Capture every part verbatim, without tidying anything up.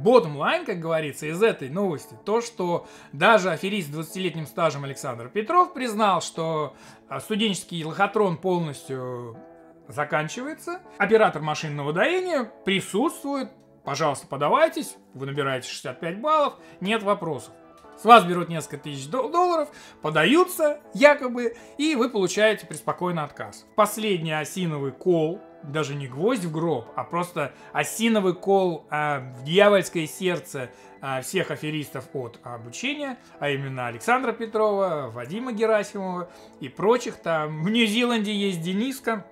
bottom line, как говорится, из этой новости, то, что даже аферист с двадцатилетним стажем Александр Петров признал, что студенческий лохотрон полностью заканчивается. Оператор машинного доения присутствует. Пожалуйста, подавайтесь. Вы набираете шестьдесят пять баллов. Нет вопросов. С вас берут несколько тысяч долларов, подаются якобы, и вы получаете преспокойно отказ. Последний осиновый кол, даже не гвоздь в гроб, а просто осиновый кол а, в дьявольское сердце а, всех аферистов от обучения, а именно Александра Петрова, Вадима Герасимова и прочих. Там в Нью-Зеланде есть Дениска.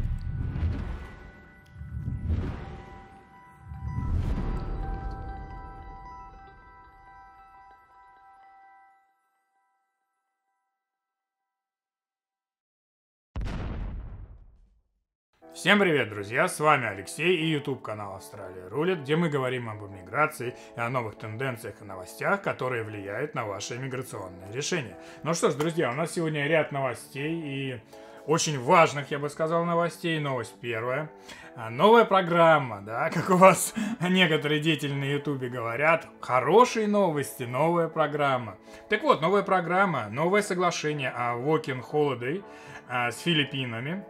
Всем привет, друзья! С вами Алексей и YouTube канал Австралия Рулит, где мы говорим об иммиграции и о новых тенденциях и новостях, которые влияют на ваши иммиграционные решения. Ну что ж, друзья, у нас сегодня ряд новостей и очень важных, я бы сказал, новостей. Новость первая. Новая программа, да, как у вас некоторые деятели на YouTube говорят, хорошие новости, новая программа. Так вот, новая программа, новое соглашение о Working Holiday а, с Филиппинами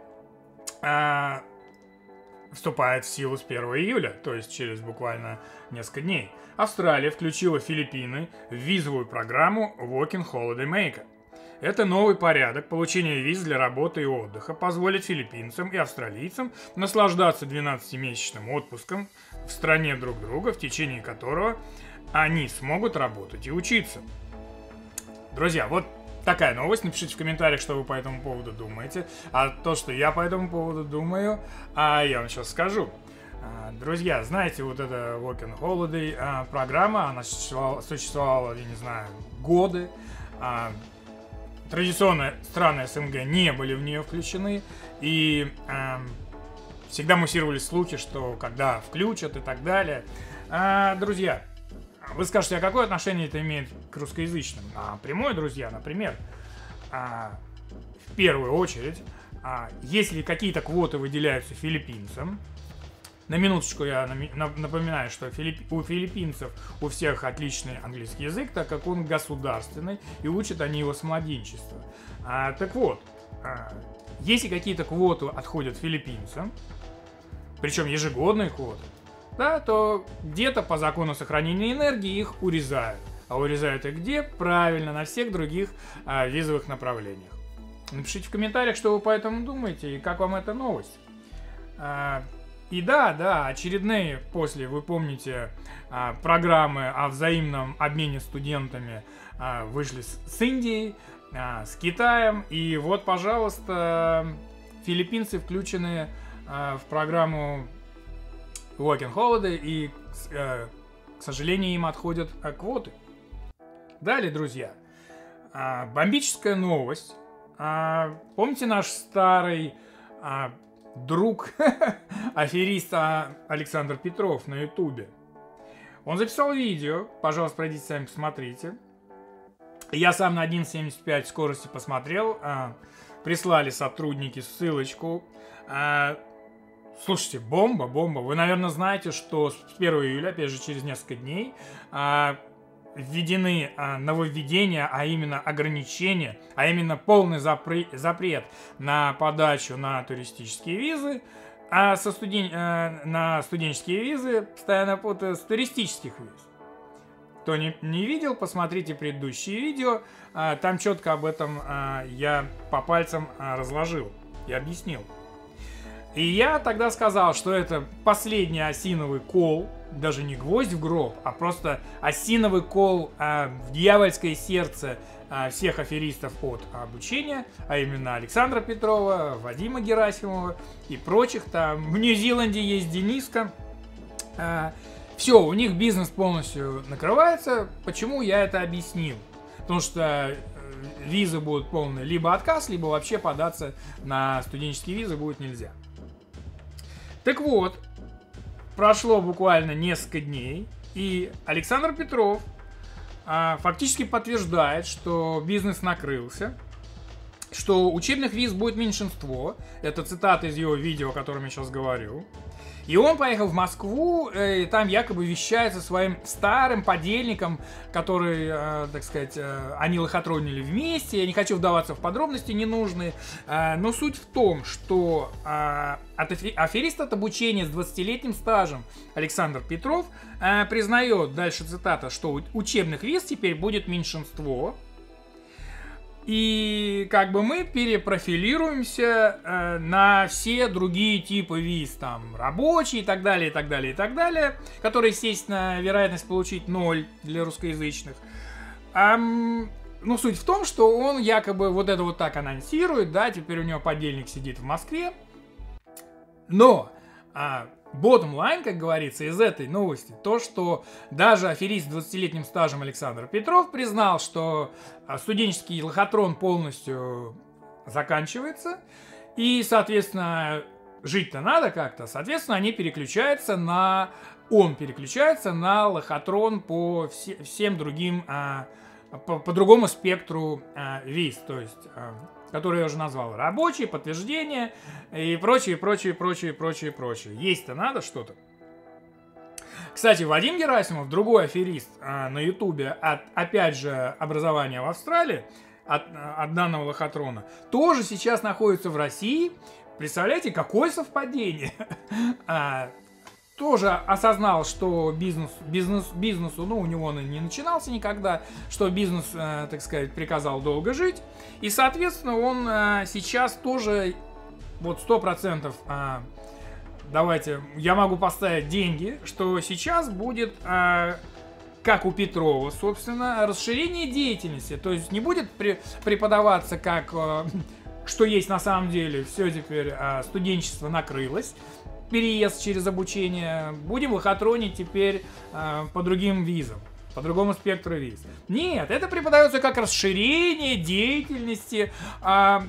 А, вступает в силу с первого июля, то есть через буквально несколько дней. Австралия включила Филиппины в визовую программу Working Holiday Maker. Это новый порядок получения виз для работы и отдыха позволит филиппинцам и австралийцам наслаждаться двенадцатимесячным отпуском в стране друг друга, в течение которого они смогут работать и учиться. Друзья, вот такая новость. Напишите в комментариях, что вы по этому поводу думаете. А то, что я по этому поводу думаю, а я вам сейчас скажу. Друзья, знаете, вот эта Working Holiday программа, она существовала, существовала, я не знаю, годы. Традиционно страны СНГ не были в нее включены. И всегда муссировались слухи, что когда включат и так далее. Друзья, вы скажете, а какое отношение это имеет к русскоязычным? А, прямое, друзья, например, а, в первую очередь, а, если какие-то квоты выделяются филиппинцам, на минуточку я напоминаю, что филипп... у филиппинцев у всех отличный английский язык, так как он государственный, и учат они его с младенчества. А, так вот, а, если какие-то квоты отходят филиппинцам, причем ежегодные квоты, да, то где-то по закону сохранения энергии их урезают. А урезают их где? Правильно, на всех других а, визовых направлениях. Напишите в комментариях, что вы по этому думаете и как вам эта новость. А, и да, да, очередные после, вы помните, а, программы о взаимном обмене студентами а, вышли с, с Индией, а, с Китаем. И вот, пожалуйста, филиппинцы включены а, в программу Working Holiday, и, э, к сожалению, им отходят э, квоты. Далее, друзья, э, бомбическая новость. Э, помните наш старый э, друг, аферист Александр Петров на ютубе? Он записал видео, пожалуйста, пройдите сами, посмотрите. Я сам на один семьдесят пять скорости посмотрел, э, прислали сотрудники ссылочку. Э, Слушайте, бомба, бомба. Вы, наверное, знаете, что с первого июля, опять же, через несколько дней, а, введены а, нововведения, а именно ограничения, а именно полный запре- запрет на подачу на туристические визы, а со студен- а, на студенческие визы, постоянно путаю, с туристических виз. Кто не, не видел, посмотрите предыдущие видео, а, там четко об этом а, я по пальцам а, разложил и объяснил. И я тогда сказал, что это последний осиновый кол, даже не гвоздь в гроб, а просто осиновый кол а, в дьявольское сердце а, всех аферистов от обучения, а именно Александра Петрова, Вадима Герасимова и прочих. Там в Нью-Зеланде есть Дениска. А, все, у них бизнес полностью накрывается. Почему я это объяснил? Потому что визы будут полные, либо отказ, либо вообще податься на студенческие визы будет нельзя. Так вот, прошло буквально несколько дней, и Александр Петров а, фактически подтверждает, что бизнес накрылся, что учебных виз будет меньшинство. Это цитата из его видео, о котором я сейчас говорю. И он поехал в Москву, и там якобы вещает со своим старым подельником, который, э, так сказать, э, они лохотронили вместе. Я не хочу вдаваться в подробности ненужные, э, но суть в том, что э, аферист от обучения с двадцатилетним стажем Александр Петров э, признает, дальше цитата, что учебных виз теперь будет меньшинство. И как бы мы перепрофилируемся э, на все другие типы виз, там, рабочие и так далее, и так далее, и так далее, которые, естественно, вероятность получить ноль для русскоязычных. А, ну, суть в том, что он якобы вот это вот так анонсирует, да, теперь у него подельник сидит в Москве. Но а, bottom line, как говорится, из этой новости, то, что даже аферист с двадцатилетним стажем Александр Петров признал, что студенческий лохотрон полностью заканчивается, и, соответственно, жить-то надо как-то, соответственно, они переключаются на... Он переключается на лохотрон по все, всем другим, а, по, по другому спектру а, виз, то есть... А, которые я уже назвал, рабочие, подтверждения и прочее, прочее, прочее, прочее, прочее. Есть-то надо что-то. Кстати, Вадим Герасимов, другой аферист а, на Ютубе, от, опять же, образования в Австралии, от, от данного лохотрона, тоже сейчас находится в России. Представляете, какое совпадение? а, тоже осознал, что бизнес, бизнес, бизнесу, ну, у него он и не начинался никогда, что бизнес, э, так сказать, приказал долго жить. И, соответственно, он э, сейчас тоже, вот сто процентов, э, давайте, я могу поставить деньги, что сейчас будет, э, как у Петрова, собственно, расширение деятельности. То есть не будет при, преподаваться как, э, что есть на самом деле, все теперь э, студенчество накрылось. Переезд через обучение, будем лохотронить теперь э, по другим визам, по другому спектру виз. Нет, это преподается как расширение деятельности. Э,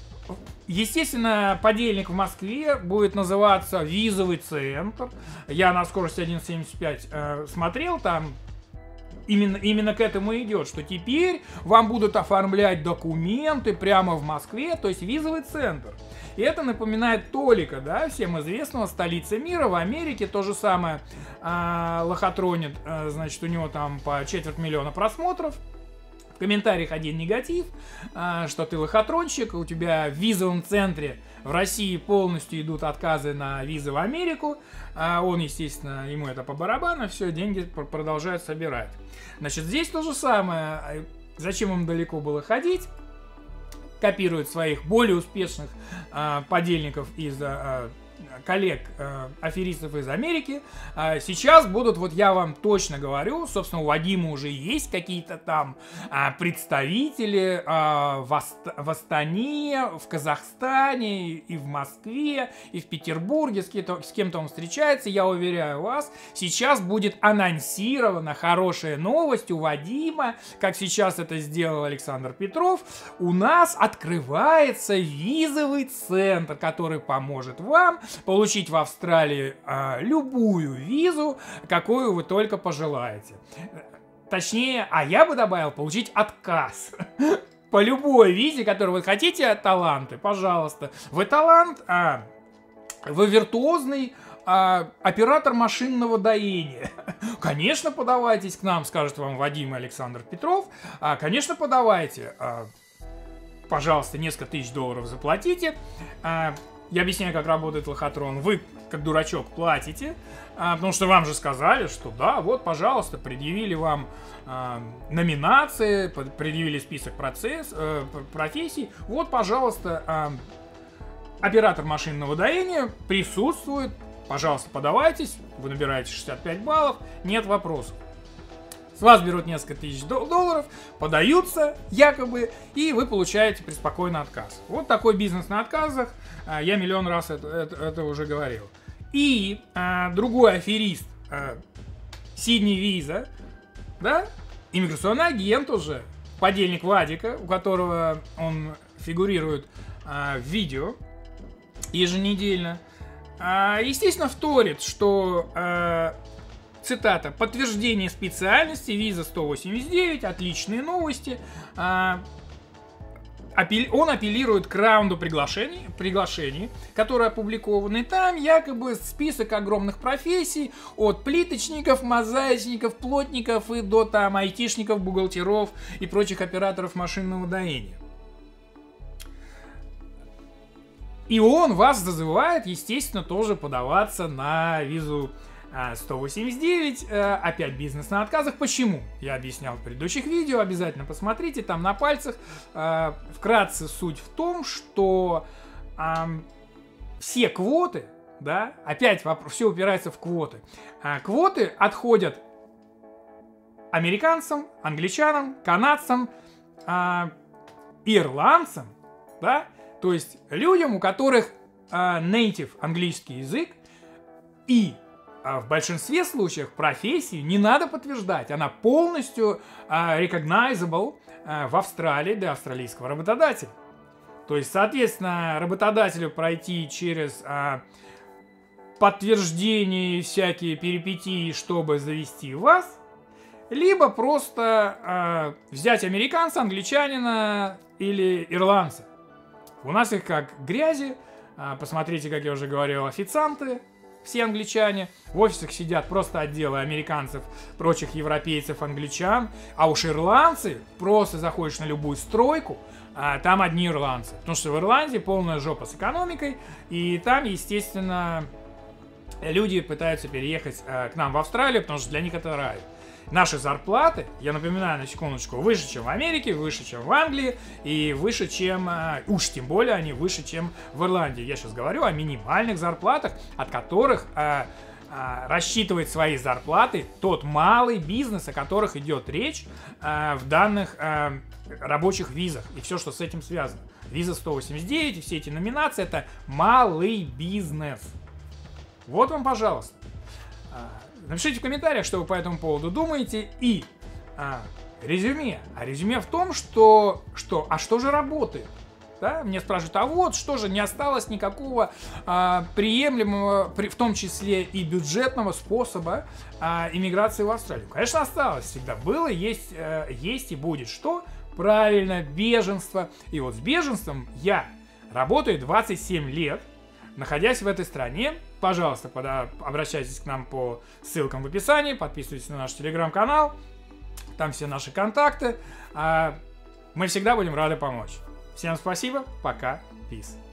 естественно, подельник в Москве будет называться визовый центр. Я на скорости один семьдесят пять э, смотрел, там именно, именно к этому идет, что теперь вам будут оформлять документы прямо в Москве, то есть визовый центр. И это напоминает Толика, да, всем известного, столицы мира, в Америке то же самое а, лохотронит, а, значит, у него там по четверть миллиона просмотров. В комментариях один негатив, а, что ты лохотронщик, у тебя в визовом центре в России полностью идут отказы на визы в Америку, а он, естественно, ему это по барабану, все, деньги продолжают собирать. Значит, здесь то же самое, зачем им далеко было ходить? Копируют своих более успешных э, подельников из э, коллег э, аферистов из Америки. Э, сейчас будут, вот я вам точно говорю, собственно, у Вадима уже есть какие-то там э, представители э, в, Аст в Астане, в Казахстане, и в Москве, и в Петербурге, с кем-то с кем-то он встречается. Я уверяю вас, сейчас будет анонсирована хорошая новость у Вадима, как сейчас это сделал Александр Петров. У нас открывается визовый центр, который поможет вам получить в Австралии а, любую визу, какую вы только пожелаете. Точнее, а я бы добавил, получить отказ по любой визе, которую вы хотите. Таланты, пожалуйста. Вы талант, а, вы виртуозный а, оператор машинного доения. Конечно, подавайтесь к нам, скажет вам Вадим и Александр Петров. А, конечно, подавайте. А, пожалуйста, несколько тысяч долларов заплатите. А, Я объясняю, как работает лохотрон. Вы, как дурачок, платите, а, потому что вам же сказали, что да, вот, пожалуйста, предъявили вам а, номинации, предъявили список процесс, а, профессий. Вот, пожалуйста, а, оператор машинного доения присутствует. Пожалуйста, подавайтесь. Вы набираете шестьдесят пять баллов. Нет вопросов. С вас берут несколько тысяч долларов, подаются якобы, и вы получаете преспокойно отказ. Вот такой бизнес на отказах. Я миллион раз это, это, это уже говорил. И а, другой аферист, а, Сидни Виза, да, иммиграционный агент уже, подельник Вадика, у которого он фигурирует а, в видео еженедельно, а, естественно, вторит, что... А, цитата: «Подтверждение специальности, виза сто восемьдесят девять, отличные новости». А, апелли... он апеллирует к раунду приглашений, приглашений, которые опубликованы. Там якобы список огромных профессий, от плиточников, мозаичников, плотников и до там айтишников, бухгалтеров и прочих операторов машинного доения. И он вас зазывает, естественно, тоже подаваться на визу сто восемьдесят девять, опять бизнес на отказах. Почему? Я объяснял в предыдущих видео, обязательно посмотрите, там на пальцах. Вкратце суть в том, что все квоты, да, опять все упирается в квоты. Квоты отходят американцам, англичанам, канадцам, ирландцам, да, то есть людям, у которых native английский язык, и в большинстве случаев профессию не надо подтверждать. Она полностью uh, recognizable uh, в Австралии для австралийского работодателя. То есть, соответственно, работодателю пройти через uh, подтверждение и всякие перипетии, чтобы завести вас, либо просто uh, взять американца, англичанина или ирландца. У нас их как грязи. Uh, посмотрите, как я уже говорил, официанты. Все англичане. В офисах сидят просто отделы американцев, прочих европейцев, англичан. А уж ирландцы, просто заходишь на любую стройку, а там одни ирландцы. Потому что в Ирландии полная жопа с экономикой. И там, естественно, люди пытаются переехать а, к нам в Австралию, потому что для них это рай. Наши зарплаты, я напоминаю на секундочку, выше, чем в Америке, выше, чем в Англии, и выше, чем, уж тем более, они выше, чем в Ирландии. Я сейчас говорю о минимальных зарплатах, от которых а, а, рассчитывает свои зарплаты тот малый бизнес, о которых идет речь а, в данных а, рабочих визах, и все, что с этим связано. Виза сто восемьдесят девять и все эти номинации — это малый бизнес. Вот вам, пожалуйста. Напишите в комментариях, что вы по этому поводу думаете. И а, резюме. А резюме в том, что, что... А что же работает? Да? Мне спрашивают, а вот что же, не осталось никакого а, приемлемого, при, в том числе и бюджетного способа а, иммиграции в Австралию? Конечно, осталось. Всегда было, есть, а, есть и будет. Что? Правильно, беженство. И вот с беженством я работаю двадцать семь лет, находясь в этой стране. Пожалуйста, пода, обращайтесь к нам по ссылкам в описании, подписывайтесь на наш телеграм-канал, там все наши контакты. Мы всегда будем рады помочь. Всем спасибо, пока, peace.